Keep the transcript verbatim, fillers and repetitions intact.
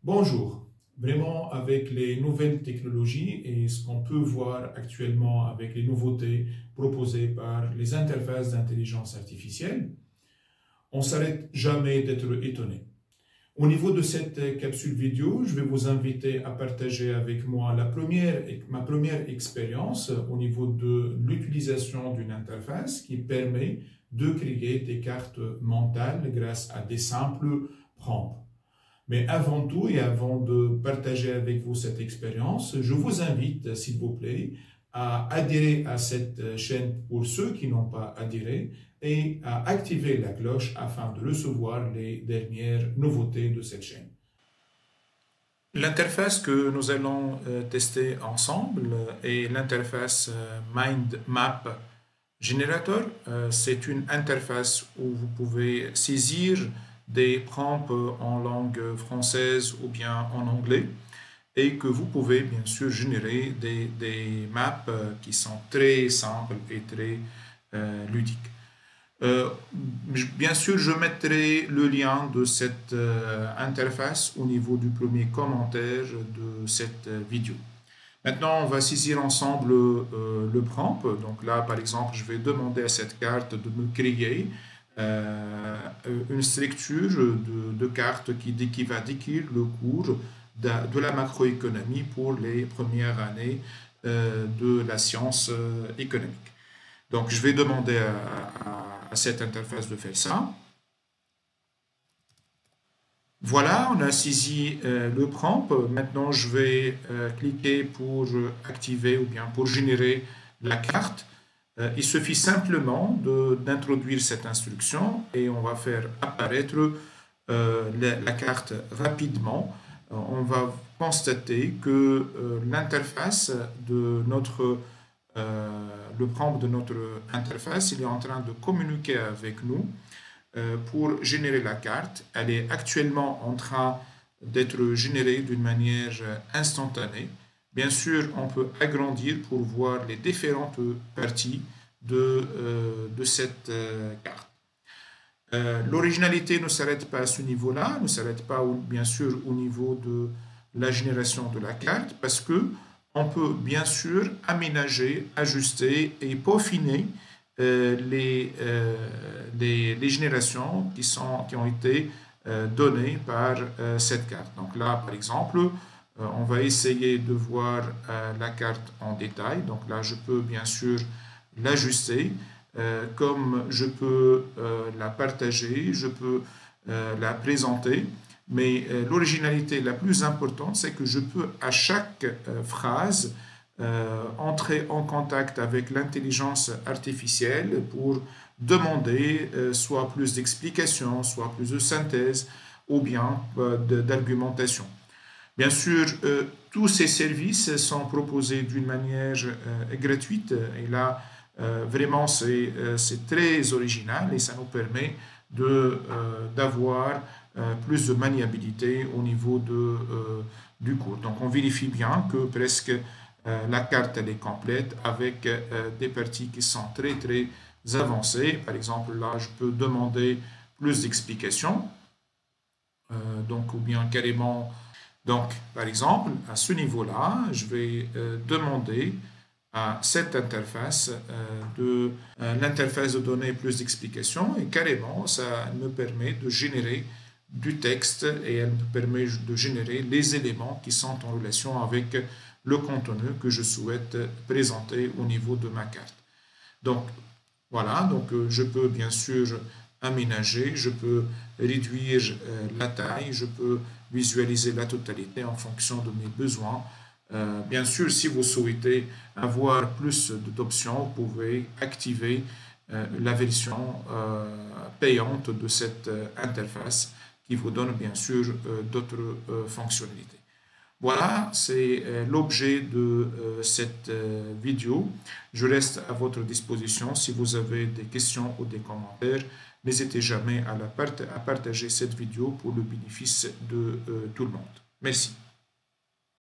Bonjour. Vraiment, avec les nouvelles technologies et ce qu'on peut voir actuellement avec les nouveautés proposées par les interfaces d'intelligence artificielle, on ne s'arrête jamais d'être étonné. Au niveau de cette capsule vidéo, je vais vous inviter à partager avec moi la première, ma première expérience au niveau de l'utilisation d'une interface qui permet de créer des cartes mentales grâce à des simples prompts. Mais avant tout et avant de partager avec vous cette expérience, je vous invite, s'il vous plaît, à adhérer à cette chaîne pour ceux qui n'ont pas adhéré et à activer la cloche afin de recevoir les dernières nouveautés de cette chaîne. L'interface que nous allons tester ensemble est l'interface Mind Map Generator. C'est une interface où vous pouvez saisir des prompts en langue française ou bien en anglais et que vous pouvez bien sûr générer des, des maps qui sont très simples et très euh, ludiques. Euh, bien sûr, je mettrai le lien de cette euh, interface au niveau du premier commentaire de cette euh, vidéo. Maintenant, on va saisir ensemble euh, le prompt. Donc là, par exemple, je vais demander à cette carte de me créer euh, une structure de, de carte qui, qui va décrire le cours de, de la macroéconomie pour les premières années euh, de la science euh, économique. Donc, je vais demander à, à, à cette interface de faire ça. Voilà, on a saisi euh, le prompt. Maintenant, je vais euh, cliquer pour activer ou bien pour générer la carte. Euh, il suffit simplement d'introduire cette instruction et on va faire apparaître euh, la, la carte rapidement. Euh, on va constater que euh, l'interface de notre euh, le prompt de notre interface, il est en train de communiquer avec nous pour générer la carte. Elle est actuellement en train d'être générée d'une manière instantanée. Bien sûr, on peut agrandir pour voir les différentes parties de, euh, de cette euh, carte. Euh, L'originalité ne s'arrête pas à ce niveau-là, ne s'arrête pas au, bien sûr au niveau de la génération de la carte, parce que on peut bien sûr aménager, ajuster et peaufiner Euh, les, euh, les, les générations qui, sont, qui ont été euh, données par euh, cette carte. Donc là, par exemple, euh, on va essayer de voir euh, la carte en détail. Donc là, je peux bien sûr l'ajuster, euh, comme je peux euh, la partager, je peux euh, la présenter. Mais euh, l'originalité la plus importante, c'est que je peux à chaque euh, phrase Euh, entrer en contact avec l'intelligence artificielle pour demander euh, soit plus d'explications, soit plus de synthèse ou bien euh, d'argumentation. Bien sûr, euh, tous ces services sont proposés d'une manière euh, gratuite et là, euh, vraiment, c'est euh, très original et ça nous permet d'avoir euh, euh, plus de maniabilité au niveau de, euh, du cours. Donc, on vérifie bien que presque Euh, la carte elle est complète avec euh, des parties qui sont très très avancées. Par exemple, là, je peux demander plus d'explications. Euh, donc, ou bien carrément. Donc, par exemple, à ce niveau-là, je vais euh, demander à cette interface euh, de euh, l'interface de donner plus d'explications et carrément, ça me permet de générer du texte et elle me permet de générer les éléments qui sont en relation avec le contenu que je souhaite présenter au niveau de ma carte. Donc, voilà, donc euh, je peux bien sûr aménager, je peux réduire euh, la taille, je peux visualiser la totalité en fonction de mes besoins. Euh, bien sûr, si vous souhaitez avoir plus d'options, vous pouvez activer euh, la version euh, payante de cette euh, interface qui vous donne bien sûr euh, d'autres euh, fonctionnalités. Voilà, c'est euh, l'objet de euh, cette euh, vidéo. Je reste à votre disposition. Si vous avez des questions ou des commentaires, n'hésitez jamais à, la part à partager cette vidéo pour le bénéfice de euh, tout le monde. Merci.